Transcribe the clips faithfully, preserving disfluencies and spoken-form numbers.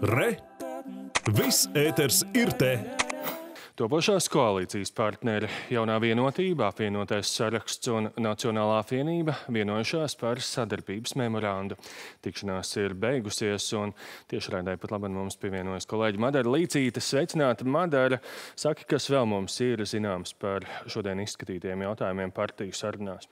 Re! Viss ēters ir te! Topošās koalīcijas partneri Jaunā vienotība, Apvienotais saraksts un Nacionālā apvienība vienojušās par sadarbības memorandu. Tikšanās ir beigusies un tiešraidē pat labāk mums pievienojas kolēģi Madara Līcīte. Sveicināta, Madara! Saki, kas vēl mums ir zināms par šodien izskatītiem jautājumiem partiju sarunās?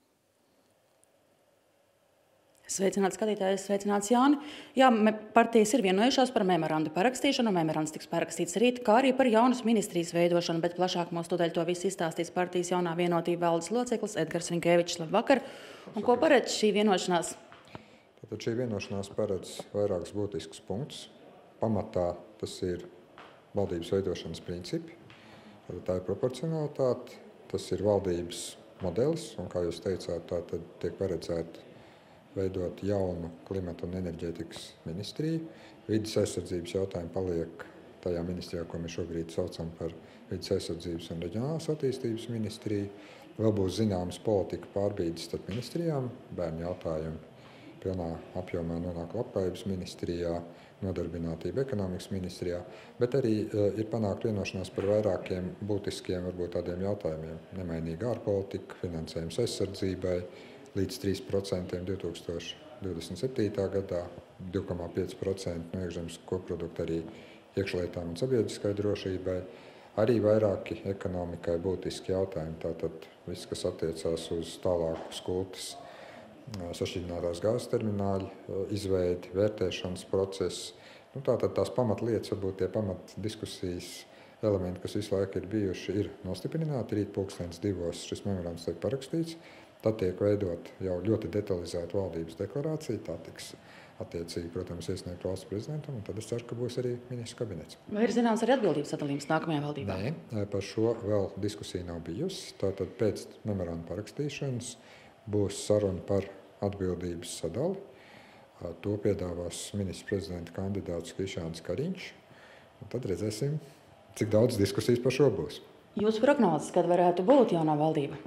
Sveicināts skatītājs, sveicināts Jāni. Jā, partijas ir vienojušās par memorandu parakstīšanu. Memorands tiks parakstīts rīt, kā arī par jaunas ministrijas veidošanu, bet plašāk mums tūdaļ to visu izstāstīs partijas Jaunā vienotība valdes loceklis Edgars Rinkēvičs. Labvakar! Un ko paredz šī vienošanās? Tātad šī vienošanās paredz vairākus būtiskus punktus. Pamatā tas ir valdības veidošanas principi. Tātad tā ir proporcionalitāte, tas ir valdības modelis, un kā jūs teicāt, tātad tiek paredzēta veidot jaunu klimata un enerģētikas ministriju. Vides aizsardzības jautājumi paliek tajā ministrijā, ko mēs šobrīd saucam par vides aizsardzības un reģionālās attīstības ministriju. Vēl būs zināmas politika pārbīdes starp ministrijām, bērnu jautājumi pilnā apjomā nonāk labklājības ministrijā, nodarbinātība ekonomikas ministrijā, bet arī uh, ir panākt vienošanās par vairākiem būtiskiem varbūt tādiem jautājumiem. Nemainīga ārpolitika, finansējums aizsardzībai, līdz trīs procenti divi tūkstoši divdesmit septītā gadā, divi komā pieci procenti no iekšzemes koprodukta arī iekšlietām un sabiedriskai drošībai, arī vairāki ekonomikai būtiski jautājumi. Tātad viss, kas attiecās uz tālāku skultas sašķidrinātās gāzes termināļu izveidi, vērtēšanas procesu. Nu, tātad tās pamatlietas, varbūt tie pamatdiskusijas elementi, kas visu laiku ir bijuši, ir nostiprināti. Rīt pulkstens divos šis memorands tiek parakstīts. Tad tiek veidot jau ļoti detalizēta valdības deklarācija. Tā tiks attiecīgi, protams, iesniegt valsts prezidentam, un tad es ceru, ka būs arī ministru kabinets. Vai ir zināms arī atbildības sadalījums nākamajā valdībā? Nē, par šo vēl diskusija nav bijusi. Tātad pēc memoranda parakstīšanas būs saruna par atbildības sadali. To piedāvās ministra prezidenta kandidāts Krišjānis Kariņš. Un tad redzēsim, cik daudz diskusijas par šo būs. Jūsu prognozes, kad varētu būt jaunā valdība?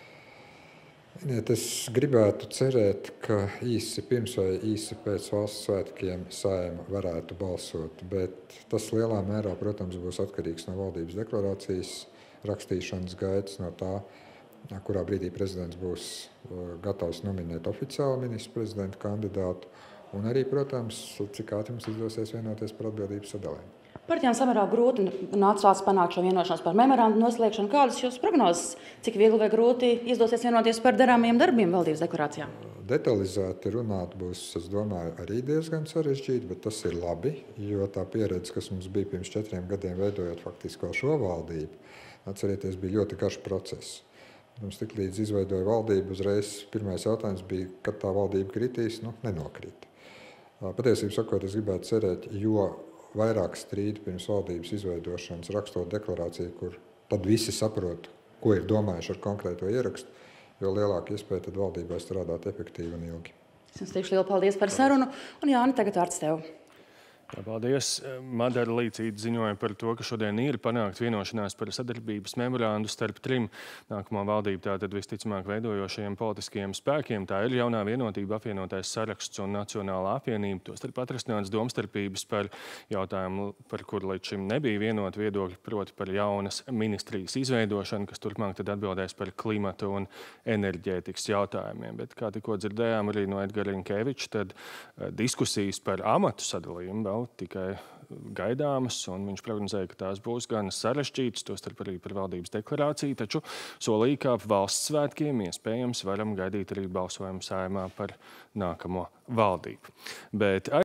Es gribētu cerēt, ka īsi pirms vai īsi pēc valsts svētkiem Saeima varētu balsot, bet tas lielā mērā, protams, būs atkarīgs no valdības deklarācijas rakstīšanas gaitas, no tā, kurā brīdī prezidents būs gatavs nominēt oficiālu ministru prezidenta kandidātu, un arī, protams, cik ātri mums izdosies vienoties par atbildības sadalēm. Partijām samērā grūti nācās panākt šo vienošanos par memorandu noslēgšanu. Kādas jūsu prognozes? Cik viegli vai grūti izdosies vienoties par darāmajiem darbiem valdības deklarācijā? Detalizēti runāt būs, es domāju, arī diezgan sarežģīti, bet tas ir labi, jo tā pieredze, kas mums bija pirms četriem gadiem veidojot faktiski vēl šo valdību, atcerieties, bija ļoti garš process. Mums tik līdz izveidoja valdību, uzreiz pirmais jautājums bija, kad tā valdība kritīs, nu, nenokrīt. Patiesībā sakot, es gribētu cerēt, jo vairāk strīdu pirms valdības izveidošanas rakstot deklarāciju, kur tad visi saprot, ko ir domājuši ar konkrēto ierakstu, jo lielāka iespēja tad valdībai strādāt efektīvi un ilgi. Es jums teikšu lielu paldies par sarunu, un Jāni, tagad vārds tev. Jā, paldies. Madara Līcīte ziņoja par to, ka šodien ir panākt vienošanās par sadarbības memorandu starp trim nākamo valdību, tātad visticamāk veidojošajiem politiskajiem spēkiem. Tā ir Jaunā vienotība, Apvienotais saraksts un Nacionālā apvienība. Tostarp atrastināts domstarpības par jautājumu, par kuru līdz šim nebija vienota viedokļa, proti par jaunas ministrijas izveidošanu, kas turpmāk tad atbildēs par klimatu un enerģētikas jautājumiem. Bet, kā tikko dzirdējām arī no Edgara Rinkēviča, tad diskusijas par amatu sadalījumu vēl tikai gaidāmas, un viņš prognozēja, ka tās būs gan sarežģītas, tostarp arī par valdības deklarāciju, taču solīja, ka ap valsts svētkiem iespējams varam gaidīt arī balsojumu Saeimā par nākamo valdību. Bet